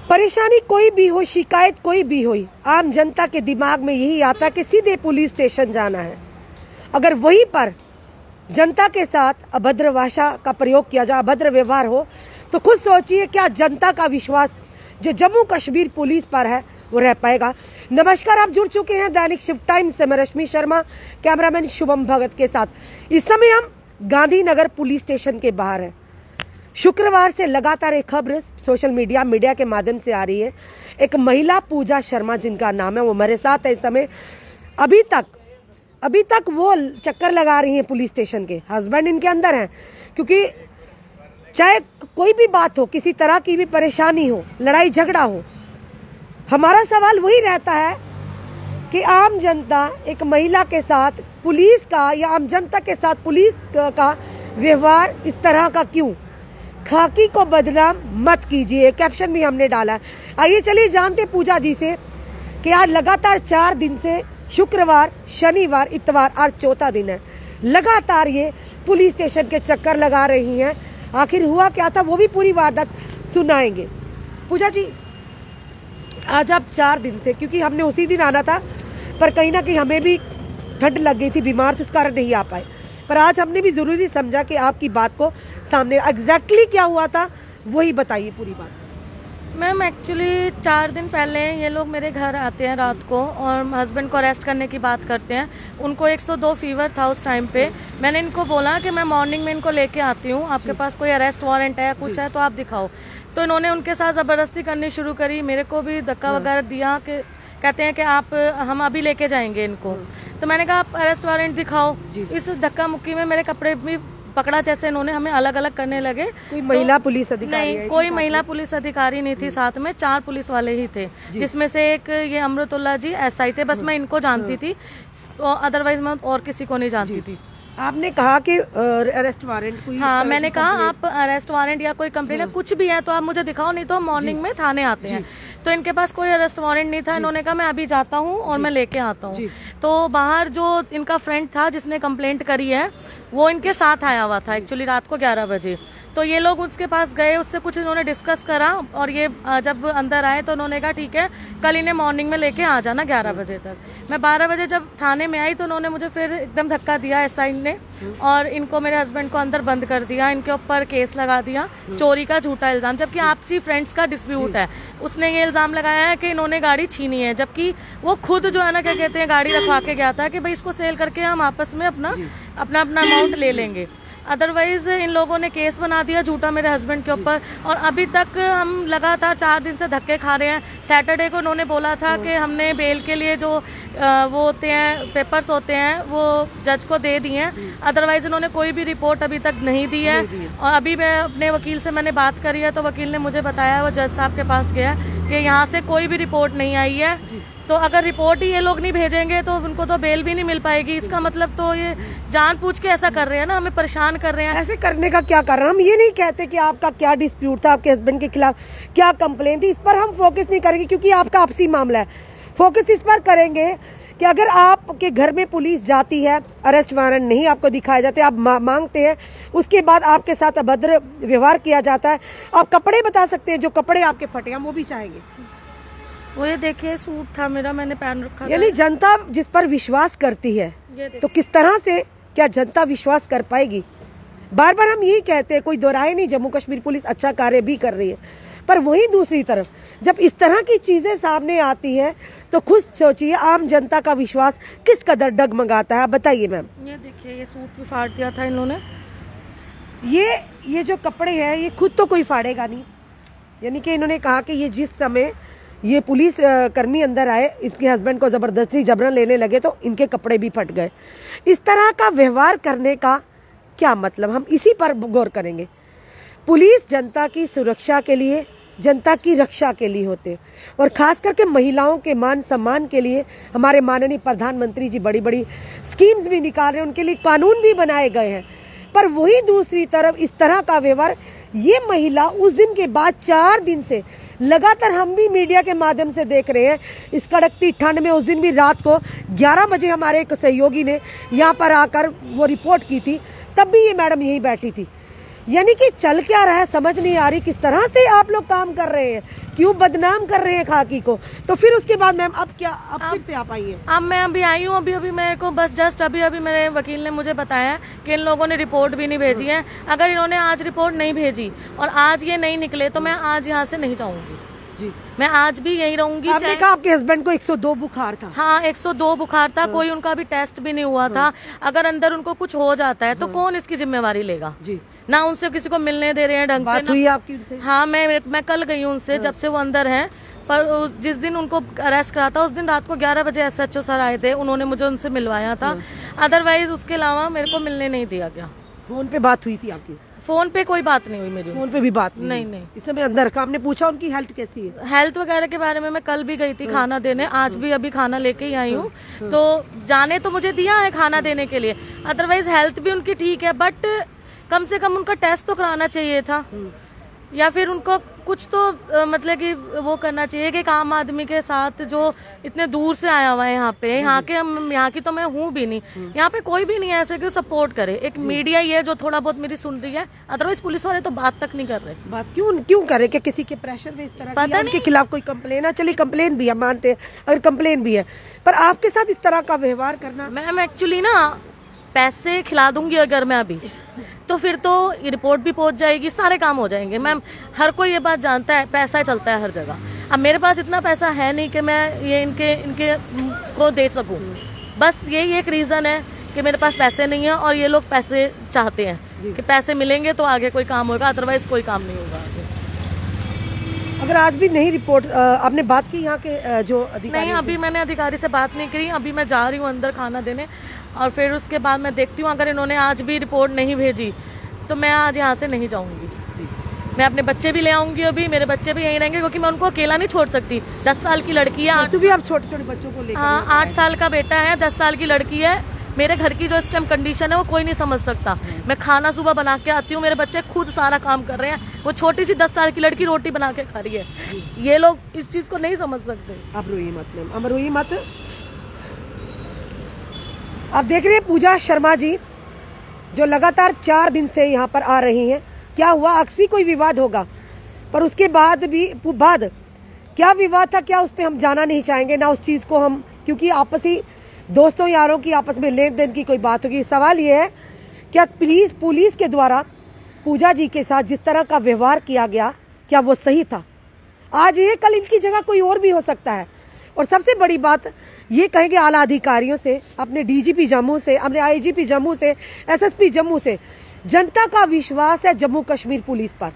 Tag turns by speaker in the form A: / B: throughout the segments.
A: परेशानी कोई भी हो, शिकायत कोई भी हो, आम जनता के दिमाग में यही आता कि सीधे पुलिस स्टेशन जाना है। अगर वहीं पर जनता के साथ अभद्र भाषा का प्रयोग किया जाए, अभद्र व्यवहार हो, तो खुद सोचिए क्या जनता का विश्वास जो जम्मू कश्मीर पुलिस पर है वो रह पाएगा। नमस्कार, आप जुड़ चुके हैं दैनिक शिफ्ट टाइम से। मैं रश्मि शर्मा, कैमरामैन शुभम भगत के साथ। इस समय हम गांधीनगर पुलिस स्टेशन के बाहर हैं। शुक्रवार से लगातार एक खबर सोशल मीडिया के माध्यम से आ रही है। एक महिला पूजा शर्मा जिनका नाम है, वो मेरे साथ है इस समय। अभी तक वो चक्कर लगा रही हैं पुलिस स्टेशन के। हस्बैंड इनके अंदर हैं, क्योंकि चाहे कोई भी बात हो, किसी तरह की भी परेशानी हो, लड़ाई झगड़ा हो, हमारा सवाल वही रहता है कि आम जनता एक महिला के साथ पुलिस का, या आम जनता के साथ पुलिस का व्यवहार इस तरह का क्यों। खाकी को बदनाम मत कीजिए, कैप्शन भी हमने डाला। आइए चलिए जानते पूजा जी से कि आज लगातार 4 दिन से शुक्रवार, शनिवार, इतवार, आज चौथा दिन है, लगातार ये पुलिस स्टेशन के चक्कर लगा रही हैं। आखिर हुआ क्या था वो भी पूरी वारदात सुनाएंगे। पूजा जी, आज आप 4 दिन से, क्योंकि हमने उसी दिन आना था पर कहीं ना कहीं हमें भी ठंड लग गई थी, बीमार, तो इस कारण नहीं आ पाए, पर आज हमने भी जरूरी समझा कि आपकी बात को सामने एग्जैक्टली क्या हुआ था वही बताइए पूरी बात।
B: मैम एक्चुअली 4 दिन पहले ये लोग मेरे घर आते हैं रात को और हस्बैंड को अरेस्ट करने की बात करते हैं। उनको 102 फीवर था उस टाइम पे। मैंने इनको बोला कि मैं मॉर्निंग में इनको लेके आती हूँ, आपके पास कोई अरेस्ट वारंट है, कुछ है तो आप दिखाओ। तो इन्होंने उनके साथ ज़बरदस्ती करनी शुरू करी, मेरे को भी धक्का वगैरह दिया कि कहते हैं कि हम अभी लेके जाएंगे इनको। तो मैंने कहा आप अरेस्ट वारंट दिखाओ। इस धक्का मुक्की में मेरे कपड़े भी पकड़ा, जैसे इन्होंने हमें अलग अलग करने लगे।
A: कोई महिला पुलिस अधिकारी
B: नहीं, कोई महिला पुलिस अधिकारी नहीं थी साथ में, 4 पुलिस वाले ही थे, जिसमें से एक ये अमृतुल्ला जी SI थे। बस मैं इनको जानती थी, तो अदरवाइज मैं और किसी को नहीं जानती थी।
A: आपने कहा कि अरेस्ट वारंट कोई,
B: हाँ, मैंने कहा आप अरेस्ट वारंट या कोई कंप्लेंट कुछ भी है तो आप मुझे दिखाओ, नहीं तो मॉर्निंग में थाने आते हैं। तो इनके पास कोई अरेस्ट वारंट नहीं था। इन्होंने कहा मैं अभी जाता हूँ और मैं लेके आता हूँ। तो बाहर जो इनका फ्रेंड था जिसने कंप्लेंट करी है, वो इनके साथ आया हुआ था एक्चुअली रात को 11 बजे। तो ये लोग उसके पास गए, उससे कुछ इन्होंने डिस्कस करा और ये जब अंदर आए तो उन्होंने कहा ठीक है कल इन्हें मॉर्निंग में लेके आ जाना 11 बजे तक। मैं 12 बजे जब थाने में आई तो उन्होंने मुझे फिर एकदम धक्का दिया SI ने, और इनको, मेरे हस्बैंड को अंदर बंद कर दिया। इनके ऊपर केस लगा दिया, चोरी का झूठा इल्जाम, जबकि आपसी फ्रेंड्स का डिस्प्यूट है। उसने ये इल्जाम लगाया है कि इन्होंने गाड़ी छीनी है, जबकि वो खुद जो है ना, क्या कहते हैं, गाड़ी रखवा के गया था कि भाई इसको सेल करके हम आपस में अपना अमाउंट ले लेंगे। अदरवाइज इन लोगों ने केस बना दिया झूठा मेरे हस्बैंड के ऊपर, और अभी तक हम लगातार 4 दिन से धक्के खा रहे हैं। सैटरडे को उन्होंने बोला था कि हमने बेल के लिए जो वो होते हैं, पेपर्स होते हैं, वो जज को दे दिए हैं। अदरवाइज उन्होंने कोई भी रिपोर्ट अभी तक नहीं दी है। और अभी मैं अपने वकील से मैंने बात करी है, तो वकील ने मुझे बताया, वो जज साहब के पास गया कि यहाँ से कोई भी रिपोर्ट नहीं आई है। तो अगर रिपोर्ट ही ये लोग नहीं भेजेंगे तो उनको तो बेल भी नहीं मिल पाएगी। इसका मतलब तो ये जानबूझ के ऐसा कर रहे हैं ना, हमें परेशान कर रहे हैं।
A: ऐसे करने का क्या कारण, हम ये नहीं कहते कि आपका क्या डिस्प्यूट था, आपके हस्बैंड के खिलाफ क्या कंप्लेंट थी, इस पर हम फोकस नहीं करेंगे क्योंकि आपका आपसी मामला है। फोकस इस पर करेंगे कि अगर आपके घर में पुलिस जाती है, अरेस्ट वारंट नहीं आपको दिखाए जाते, आप मांगते हैं, उसके बाद आपके साथ अभद्र व्यवहार किया जाता है, आप कपड़े बता सकते हैं जो कपड़े आपके फटे, हम वो भी चाहेंगे।
B: वो ये देखिए सूट था मेरा, मैंने पहन रखा।
A: यानी जनता जिस पर विश्वास करती है तो किस तरह से क्या जनता विश्वास कर पाएगी। बार बार हम यही कहते हैं, कोई दोहराए नहीं, जम्मू कश्मीर पुलिस अच्छा कार्य भी कर रही है, पर वहीं दूसरी तरफ जब इस तरह की चीजें सामने आती हैं तो खुद सोचिए आम जनता का विश्वास किस कदर डगमगाता है। बताइए मैम।
B: ये देखिए ये सूट भी फाड़ दिया था इन्होंने।
A: ये जो कपड़े हैं ये खुद तो कोई फाड़ेगा नहीं, यानी कि इन्होंने कहा कि ये जिस समय ये पुलिस कर्मी अंदर आए, इसके हस्बैंड को जबरदस्ती जबरन लेने लगे तो इनके कपड़े भी फट गए। इस तरह का व्यवहार करने का क्या मतलब, हम इसी पर गौर करेंगे। पुलिस जनता की सुरक्षा के लिए, जनता की रक्षा के लिए होते हैं, और खास करके महिलाओं के मान सम्मान के लिए हमारे माननीय प्रधानमंत्री जी बड़ी बड़ी स्कीम्स भी निकाल रहे हैं, उनके लिए कानून भी बनाए गए हैं। पर वही दूसरी तरफ इस तरह का व्यवहार, ये महिला उस दिन के बाद 4 दिन से लगातार हम भी मीडिया के माध्यम से देख रहे हैं, इस कड़कती ठंड में, उस दिन भी रात को 11 बजे हमारे एक सहयोगी ने यहाँ पर आकर वो रिपोर्ट की थी, तब भी ये मैडम यहीं बैठी थी। यानी कि चल क्या रहा है समझ नहीं आ रही, किस तरह से आप लोग काम कर रहे हैं, क्यों बदनाम कर रहे हैं खाकी को। तो फिर उसके बाद मैम अब क्या, अब फिर से आप आई है?
B: अब मैं अभी आई हूँ, अभी मेरे को बस जस्ट अभी मेरे वकील ने मुझे बताया कि इन लोगों ने रिपोर्ट भी नहीं भेजी है। अगर इन्होंने आज रिपोर्ट नहीं भेजी और आज ये नहीं निकले तो मैं आज यहाँ से नहीं जाऊंगी
A: जी।
B: मैं आज भी यहीं रहूंगी।
A: आपने कहा आपके हस्बैंड को 102 बुखार था?
B: हाँ 102 बुखार था। कोई उनका अभी टेस्ट भी नहीं हुआ था। अगर अंदर उनको कुछ हो जाता है तो कौन इसकी जिम्मेवारी लेगा
A: जी।
B: ना उनसे किसी को मिलने दे रहे हैं ढंग से।
A: हुई आपकी उनसे?
B: हाँ मैं कल गई हूँ उनसे, जब से वो अंदर हैं। पर जिस दिन उनको अरेस्ट करा था उस दिन रात को 11 बजे SHO सर आए थे, उन्होंने मुझे उनसे मिलवाया था। अदरवाइज उसके अलावा मेरे को मिलने नहीं दिया गया।
A: फोन पे बात हुई थी आपकी?
B: फोन पे कोई बात नहीं हुई मेरी।
A: फोन पे भी बात
B: नहीं।
A: इस समय अंदर का आपने पूछा उनकी हेल्थ कैसी है?
B: हेल्थ वगैरह के बारे में मैं कल भी गई थी खाना देने, आज भी अभी खाना लेके ही आई हूँ। तो जाने तो मुझे दिया है खाना देने के लिए, अदरवाइज हेल्थ भी उनकी ठीक है। बट कम से कम उनका टेस्ट तो कराना चाहिए था, या फिर उनको कुछ तो मतलब कि वो करना चाहिए कि एक आम आदमी के साथ जो इतने दूर से आया हुआ है यहाँ पे, यहाँ की तो मैं हूँ भी नहीं, यहाँ पे कोई भी नहीं है ऐसे कि सपोर्ट करे। एक मीडिया ही है जो थोड़ा बहुत मेरी सुन रही है, अदरवाइज पुलिस वाले तो बात तक नहीं कर रहे।
A: बात क्यों करे? कि किसी के प्रेशर में इस तरह पता नहीं के खिलाफ कोई कंप्लेन है? चलिए कंप्लेन भी है, मानते हैं अगर कंप्लेन भी है, पर आपके साथ इस तरह का व्यवहार करना।
B: मैम एक्चुअली ना पैसे खिला दूंगी अगर मैं अभी, तो फिर तो रिपोर्ट भी पहुंच जाएगी, सारे काम हो जाएंगे। मैम हर कोई ये बात जानता है, पैसा चलता है हर जगह। अब मेरे पास इतना पैसा है नहीं कि मैं ये इनके को दे सकूं। बस यही एक रीज़न है कि मेरे पास पैसे नहीं है और ये लोग पैसे चाहते हैं कि पैसे मिलेंगे तो आगे कोई काम होगा, अदरवाइज कोई काम नहीं होगा आगे।
A: अगर आज भी नहीं रिपोर्ट आपने बात की यहाँ के जो अधिकारी?
B: नहीं, अभी मैंने अधिकारी से बात नहीं करी। अभी मैं जा रही हूँ अंदर खाना देने और फिर उसके बाद मैं देखती हूँ अगर इन्होंने आज भी रिपोर्ट नहीं भेजी तो मैं आज यहाँ से नहीं जाऊँगी। मैं अपने बच्चे भी ले आऊंगी, अभी मेरे बच्चे भी यहीं रहेंगे क्योंकि मैं उनको अकेला नहीं छोड़ सकती। 10 साल की लड़की है।
A: तो भी आप छोटे छोटे बच्चों को लेकर?
B: हाँ 8 साल का बेटा है, 10 साल की लड़की है। मेरे घर की जो इस टाइम कंडीशन है वो कोई नहीं समझ सकता। मैं खाना सुबह बना के आती हूँ, मेरे बच्चे खुद सारा काम कर रहे हैं। वो छोटी सी 10 साल की लड़की रोटी बना के खा रही है। ये लोग इस चीज को नहीं समझ सकते।
A: आप रोइए मत मैम, अब रोइए मत। आप देख रहे हैं पूजा शर्मा जी जो लगातार 4 दिन से यहाँ पर आ रही हैं। क्या हुआ? अक्सर कोई विवाद होगा, पर उसके बाद क्या विवाद था, क्या उस पर हम जाना नहीं चाहेंगे ना उस चीज को हम, क्योंकि आपसी दोस्तों यारों की आपस में लेन देन की कोई बात होगी। सवाल ये है क्या पुलिस के द्वारा पूजा जी के साथ जिस तरह का व्यवहार किया गया क्या वो सही था? आज ये कल इनकी जगह कोई और भी हो सकता है। और सबसे बड़ी बात ये कहेंगे आला अधिकारियों से, अपने DGP जम्मू से, अपने IGP जम्मू से, SSP जम्मू से, जनता का विश्वास है जम्मू कश्मीर पुलिस पर।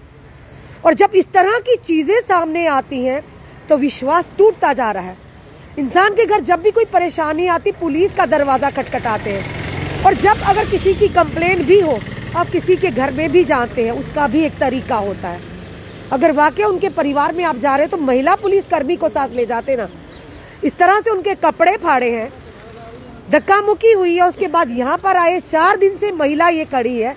A: और जब इस तरह की चीजें सामने आती हैं तो विश्वास टूटता जा रहा है। इंसान के घर जब भी कोई परेशानी आती पुलिस का दरवाजा खटखटाते हैं, और जब अगर किसी की कंप्लेन भी हो आप किसी के घर में भी जाते हैं, उसका भी एक तरीका होता है। अगर वाकई उनके परिवार में आप जा रहे हैं तो महिला पुलिसकर्मी को साथ ले जाते ना। इस तरह से उनके कपड़े फाड़े हैं, धक्का मुक्की हुई है, उसके बाद यहाँ पर आए। 4 दिन से महिला ये खड़ी है,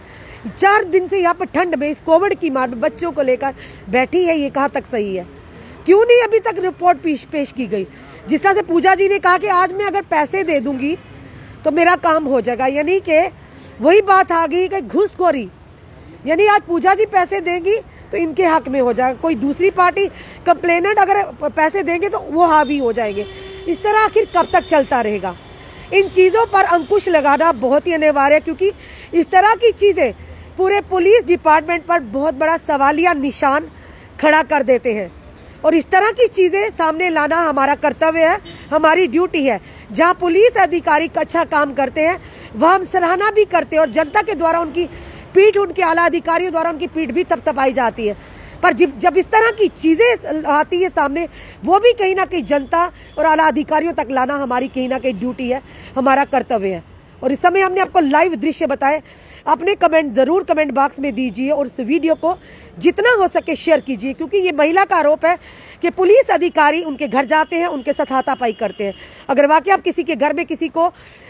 A: 4 दिन से यहाँ पर ठंड में इस कोविड की मार में बच्चों को लेकर बैठी है। ये कहाँ तक सही है? क्यों नहीं अभी तक रिपोर्ट पेश की गई? जिस तरह से पूजा जी ने कहा कि आज मैं अगर पैसे दे दूंगी तो मेरा काम हो जाएगा, यानी कि वही बात आ गई कि घूसखोरी। यानी आज पूजा जी पैसे देंगी तो इनके हक में हो जाएगा, कोई दूसरी पार्टी कंप्लेनेंट अगर पैसे देंगे तो वो हावी हो जाएंगे। इस तरह आखिर कब तक चलता रहेगा? इन चीज़ों पर अंकुश लगाना बहुत ही अनिवार्य है, क्योंकि इस तरह की चीज़ें पूरे पुलिस डिपार्टमेंट पर बहुत बड़ा सवालिया निशान खड़ा कर देते हैं। और इस तरह की चीज़ें सामने लाना हमारा कर्तव्य है, हमारी ड्यूटी है। जहां पुलिस अधिकारी अच्छा काम करते हैं वहाँ हम सराहना भी करते हैं, और जनता के द्वारा उनकी पीठ, उनके आला अधिकारियों द्वारा उनकी पीठ भी थपथपाई जाती है। पर जब इस तरह की चीज़ें आती है सामने, वो भी कहीं ना कहीं जनता और आला अधिकारियों तक लाना हमारी कहीं ना कहीं ड्यूटी है, हमारा कर्तव्य है। और इस समय हमने आपको लाइव दृश्य बताए। अपने कमेंट ज़रूर कमेंट बॉक्स में दीजिए और इस वीडियो को जितना हो सके शेयर कीजिए, क्योंकि ये महिला का आरोप है कि पुलिस अधिकारी उनके घर जाते हैं, उनके साथ हाथापाई करते हैं। अगर वाकई आप किसी के घर में किसी को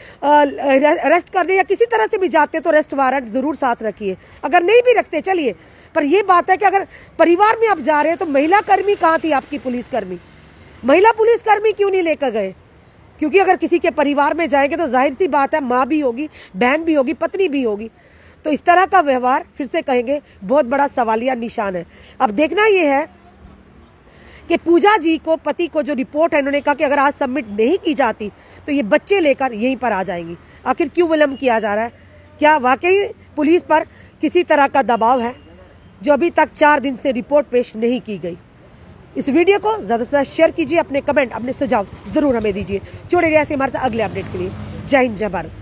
A: अरेस्ट करने या किसी तरह से भी जाते हैं तो अरेस्ट वारंट ज़रूर साथ रखिए। अगर नहीं भी रखते चलिए, पर यह बात है कि अगर परिवार में आप जा रहे हैं तो महिला कर्मी कहाँ थी आपकी पुलिसकर्मी? महिला पुलिसकर्मी क्यों नहीं लेकर गए? क्योंकि अगर किसी के परिवार में जाएंगे तो जाहिर सी बात है माँ भी होगी, बहन भी होगी, पत्नी भी होगी। तो इस तरह का व्यवहार फिर से कहेंगे बहुत बड़ा सवालिया निशान है। अब देखना यह है कि पूजा जी को, पति को जो रिपोर्ट है, इन्होंने कहा कि अगर आज सबमिट नहीं की जाती तो ये बच्चे लेकर यहीं पर आ जाएंगी। आखिर क्यों विलंब किया जा रहा है? क्या वाकई पुलिस पर किसी तरह का दबाव है जो अभी तक 4 दिन से रिपोर्ट पेश नहीं की गई? इस वीडियो को ज्यादा से ज्यादा शेयर कीजिए, अपने कमेंट, अपने सुझाव जरूर हमें दीजिए। जुड़े रहिए ऐसे हमारे साथ अगले अपडेट के लिए। जय हिंद, जय भारत।